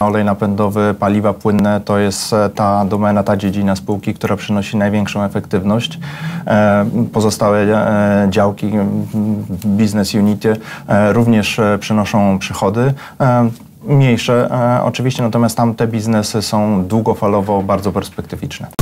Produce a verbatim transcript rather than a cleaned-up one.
Olej napędowy, paliwa płynne to jest ta domena, ta dziedzina spółki, która przynosi największą efektywność. Pozostałe działki, business unity również przynoszą przychody. Mniejsze oczywiście, natomiast tamte biznesy są długofalowo bardzo perspektywiczne.